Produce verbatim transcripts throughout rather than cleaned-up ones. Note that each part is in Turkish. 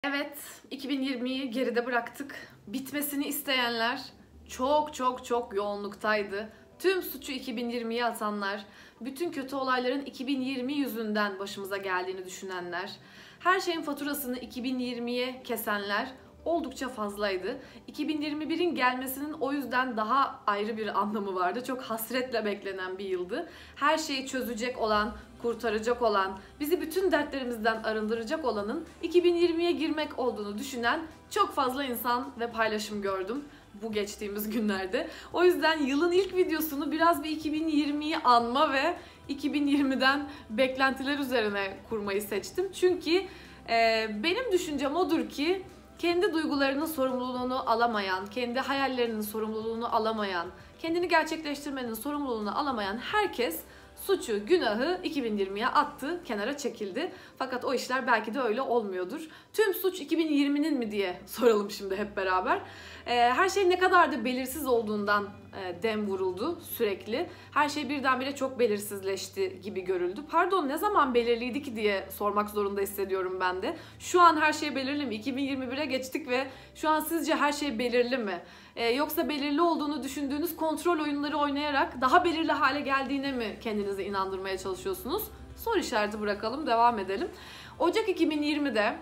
Evet, iki bin yirmiyi geride bıraktık. Bitmesini isteyenler çok çok çok yoğunluktaydı. Tüm suçu iki bin yirmiye atanlar, bütün kötü olayların iki bin yirmi yüzünden başımıza geldiğini düşünenler, her şeyin faturasını iki bin yirmiye kesenler oldukça fazlaydı. iki bin yirmi birin gelmesinin o yüzden daha ayrı bir anlamı vardı. Çok hasretle beklenen bir yıldı. Her şeyi çözecek olan, kurtaracak olan, bizi bütün dertlerimizden arındıracak olanın iki bin yirmiye girmek olduğunu düşünen çok fazla insan ve paylaşım gördüm bu geçtiğimiz günlerde. O yüzden yılın ilk videosunu biraz bir iki bin yirmiyi anma ve iki bin yirmiden beklentiler üzerine kurmayı seçtim. Çünkü e, benim düşüncem odur ki kendi duygularının sorumluluğunu alamayan, kendi hayallerinin sorumluluğunu alamayan, kendini gerçekleştirmenin sorumluluğunu alamayan herkes suçu, günahı iki bin yirmiye attı, kenara çekildi. Fakat o işler belki de öyle olmuyordur. Tüm suç iki bin yirminin mi diye soralım şimdi hep beraber. Ee, her şey ne kadar da belirsiz olduğundan e, dem vuruldu sürekli. Her şey birdenbire çok belirsizleşti gibi görüldü. Pardon, ne zaman belirliydi ki diye sormak zorunda hissediyorum ben de. Şu an her şey belirli mi? iki bin yirmi bire geçtik ve şu an sizce her şey belirli mi? Ee, yoksa belirli olduğunu düşündüğünüz kontrol oyunları oynayarak daha belirli hale geldiğine mi kendinizi inandırmaya çalışıyorsunuz? Soru işareti bırakalım, devam edelim. Ocak iki bin yirmide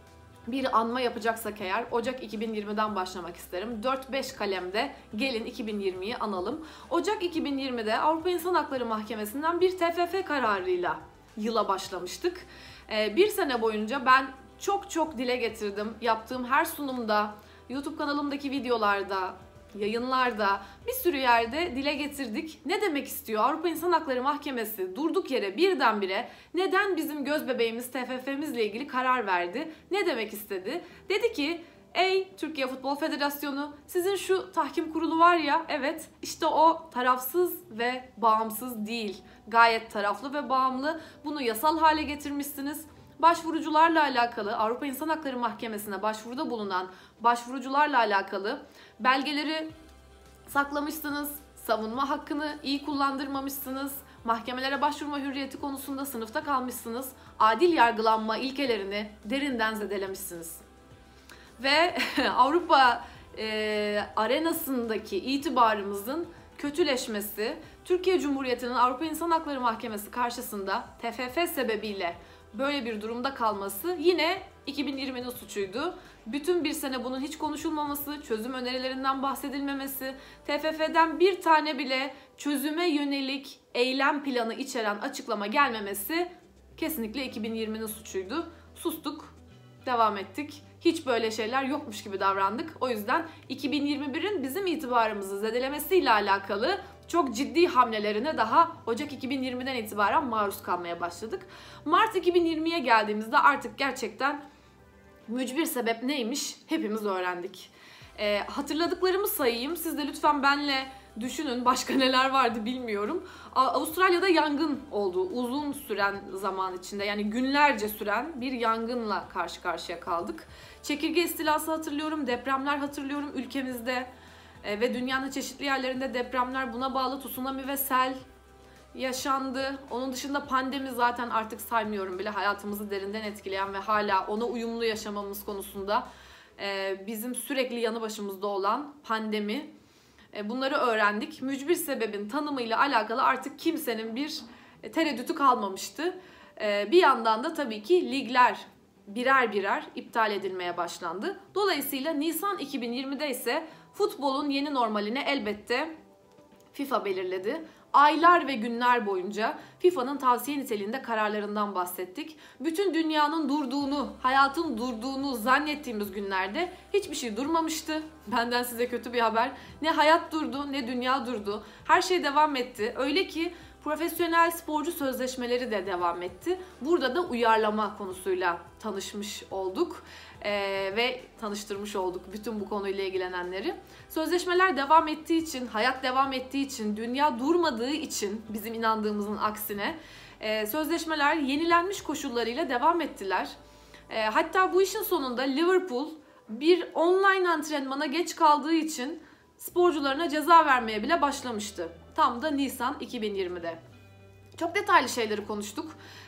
bir anma yapacaksak eğer Ocak iki bin yirmiden başlamak isterim. dört beş kalemde gelin iki bin yirmiyi analım. Ocak iki bin yirmide Avrupa İnsan Hakları Mahkemesi'nden bir T F F kararıyla yıla başlamıştık. Ee, bir sene boyunca ben çok çok dile getirdim. Yaptığım her sunumda, YouTube kanalımdaki videolarda, yayınlarda bir sürü yerde dile getirdik. Ne demek istiyor? Avrupa İnsan Hakları Mahkemesi durduk yere birdenbire neden bizim göz bebeğimiz T F F'mizle ilgili karar verdi? Ne demek istedi? Dedi ki, ey Türkiye Futbol Federasyonu, sizin şu tahkim kurulu var ya, evet işte o tarafsız ve bağımsız değil. Gayet taraflı ve bağımlı. Bunu yasal hale getirmişsiniz. Başvurucularla alakalı, Avrupa İnsan Hakları Mahkemesi'ne başvuruda bulunan başvurucularla alakalı belgeleri saklamışsınız, savunma hakkını iyi kullandırmamışsınız, mahkemelere başvurma hürriyeti konusunda sınıfta kalmışsınız, adil yargılanma ilkelerini derinden zedelemişsiniz. Ve Avrupa e, arenasındaki itibarımızın kötüleşmesi, Türkiye Cumhuriyeti'nin Avrupa İnsan Hakları Mahkemesi karşısında T F F sebebiyle böyle bir durumda kalması yine iki bin yirminin suçuydu. Bütün bir sene bunun hiç konuşulmaması, çözüm önerilerinden bahsedilmemesi, T F F'den bir tane bile çözüme yönelik eylem planı içeren açıklama gelmemesi kesinlikle iki bin yirminin suçuydu. Sustuk, devam ettik. Hiç böyle şeyler yokmuş gibi davrandık. O yüzden iki bin yirmi birin bizim itibarımızı zedelemesiyle alakalı çok ciddi hamlelerine daha Ocak iki bin yirmiden itibaren maruz kalmaya başladık. Mart iki bin yirmiye geldiğimizde artık gerçekten mücbir sebep neymiş hepimiz öğrendik. Ee, hatırladıklarımı sayayım. Siz de lütfen benle düşünün. Başka neler vardı bilmiyorum. Avustralya'da yangın oldu. Uzun süren zaman içinde, yani günlerce süren bir yangınla karşı karşıya kaldık. Çekirge istilası hatırlıyorum. Depremler hatırlıyorum ülkemizde. Ee, ve dünyanın çeşitli yerlerinde depremler, buna bağlı tsunami ve sel yaşandı. Onun dışında pandemi zaten artık saymıyorum bile, hayatımızı derinden etkileyen ve hala ona uyumlu yaşamamız konusunda e, bizim sürekli yanı başımızda olan pandemi. E, bunları öğrendik. Mücbir sebebin tanımıyla alakalı artık kimsenin bir e, tereddütü kalmamıştı. E, bir yandan da tabii ki ligler birer birer iptal edilmeye başlandı. Dolayısıyla Nisan iki bin yirmide ise futbolun yeni normalini elbette FIFA belirledi. Aylar ve günler boyunca FIFA'nın tavsiye niteliğinde kararlarından bahsettik. Bütün dünyanın durduğunu, hayatın durduğunu zannettiğimiz günlerde hiçbir şey durmamıştı. Benden size kötü bir haber. Ne hayat durdu, ne dünya durdu. Her şey devam etti. Öyle ki profesyonel sporcu sözleşmeleri de devam etti. Burada da uyarlama konusuyla tanışmış olduk. Ee, ve tanıştırmış olduk bütün bu konuyla ilgilenenleri. Sözleşmeler devam ettiği için, hayat devam ettiği için, dünya durmadığı için, bizim inandığımızın aksine e, sözleşmeler yenilenmiş koşullarıyla devam ettiler. E, hatta bu işin sonunda Liverpool bir online antrenmana geç kaldığı için sporcularına ceza vermeye bile başlamıştı. Tam da Nisan iki bin yirmide. Çok detaylı şeyleri konuştuk.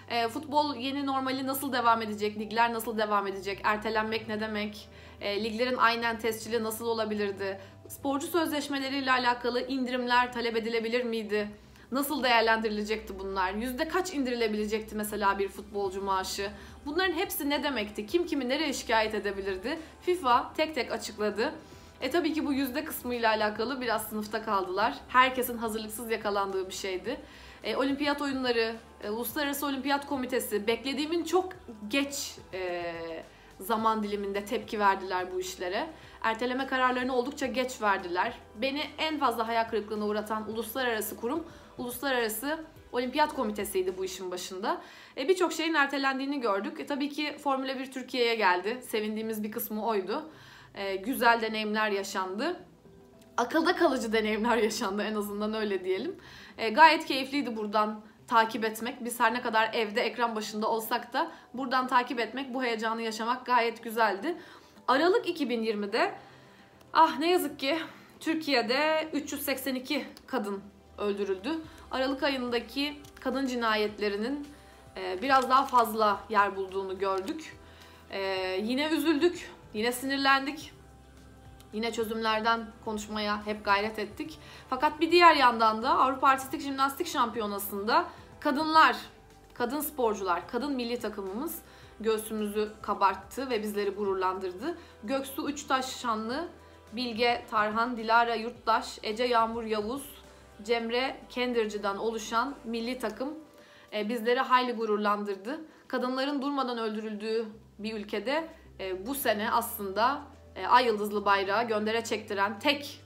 E, futbol yeni normali nasıl devam edecek? Ligler nasıl devam edecek? Ertelenmek ne demek? E, liglerin aynen tescili nasıl olabilirdi? Sporcu sözleşmeleriyle alakalı indirimler talep edilebilir miydi? Nasıl değerlendirilecekti bunlar? Yüzde kaç indirilebilecekti mesela bir futbolcu maaşı? Bunların hepsi ne demekti? Kim kimi nereye şikayet edebilirdi? FIFA tek tek açıkladı. E tabii ki bu yüzde kısmıyla alakalı biraz sınıfta kaldılar. Herkesin hazırlıksız yakalandığı bir şeydi. E, olimpiyat oyunları, e, Uluslararası Olimpiyat Komitesi beklediğimin çok geç e, zaman diliminde tepki verdiler bu işlere. Erteleme kararlarını oldukça geç verdiler. Beni en fazla hayal kırıklığına uğratan uluslararası kurum Uluslararası Olimpiyat Komitesi'ydi bu işin başında. E, Birçok şeyin ertelendiğini gördük. E, tabii ki Formula bir Türkiye'ye geldi. Sevindiğimiz bir kısmı oydu. E, güzel deneyimler yaşandı. Akılda kalıcı deneyimler yaşandı, en azından öyle diyelim. E, gayet keyifliydi buradan takip etmek. Biz her ne kadar evde ekran başında olsak da buradan takip etmek, bu heyecanı yaşamak gayet güzeldi. Aralık iki bin yirmide ah ne yazık ki Türkiye'de üç yüz seksen iki kadın öldürüldü. Aralık ayındaki kadın cinayetlerinin e, biraz daha fazla yer bulduğunu gördük. E, yine üzüldük, yine sinirlendik. Yine çözümlerden konuşmaya hep gayret ettik. Fakat bir diğer yandan da Avrupa Artistik Jimnastik Şampiyonası'nda kadınlar, kadın sporcular, kadın milli takımımız göğsümüzü kabarttı ve bizleri gururlandırdı. Göksu Üçtaşşanlı, Bilge Tarhan, Dilara Yurttaş, Ece Yağmur Yavuz, Cemre Kendirci'den oluşan milli takım bizleri hayli gururlandırdı. Kadınların durmadan öldürüldüğü bir ülkede bu sene aslında ay yıldızlı bayrağı göndere çektiren tek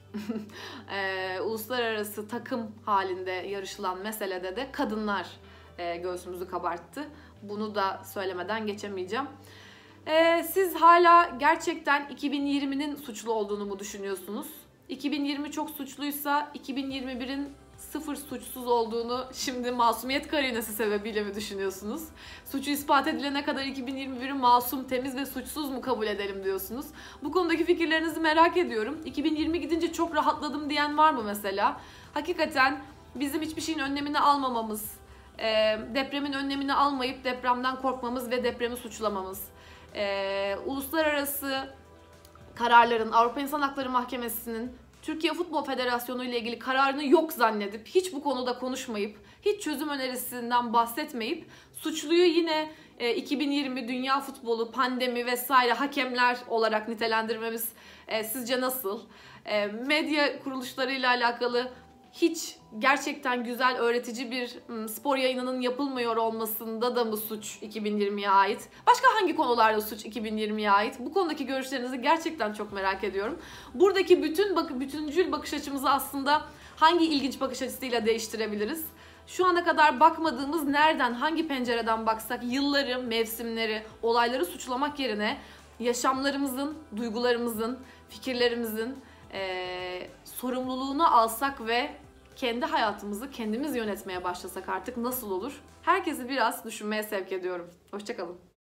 e, uluslararası takım halinde yarışılan meselede de kadınlar e, göğsümüzü kabarttı. Bunu da söylemeden geçemeyeceğim. E, siz hala gerçekten iki bin yirminin suçlu olduğunu mu düşünüyorsunuz? iki bin yirmi çok suçluysa iki bin yirmi birin sıfır suçsuz olduğunu şimdi masumiyet karinesi sebebiyle mi düşünüyorsunuz? Suçu ispat edilene kadar iki bin yirmi biri masum, temiz ve suçsuz mu kabul edelim diyorsunuz? Bu konudaki fikirlerinizi merak ediyorum. iki bin yirmi gidince çok rahatladım diyen var mı mesela? Hakikaten bizim hiçbir şeyin önlemini almamamız, depremin önlemini almayıp depremden korkmamız ve depremi suçlamamız, uluslararası kararların, Avrupa İnsan Hakları Mahkemesi'nin Türkiye Futbol Federasyonu ile ilgili kararını yok zannedip, hiç bu konuda konuşmayıp, hiç çözüm önerisinden bahsetmeyip, suçluyu yine e, iki bin yirmi dünya futbolu, pandemi vesaire hakemler olarak nitelendirmemiz e, sizce nasıl? E, medya kuruluşlarıyla alakalı hiç gerçekten güzel, öğretici bir spor yayınının yapılmıyor olmasında da mı suç iki bin yirmiye ait? Başka hangi konularda suç iki bin yirmiye ait? Bu konudaki görüşlerinizi gerçekten çok merak ediyorum. Buradaki bütün bak bütüncül bakış açımızı aslında hangi ilginç bakış açısıyla değiştirebiliriz? Şu ana kadar bakmadığımız, nereden, hangi pencereden baksak yılları, mevsimleri, olayları suçlamak yerine yaşamlarımızın, duygularımızın, fikirlerimizin Ee, sorumluluğunu alsak ve kendi hayatımızı kendimiz yönetmeye başlasak artık nasıl olur? Herkesi biraz düşünmeye sevk ediyorum. Hoşça kalın.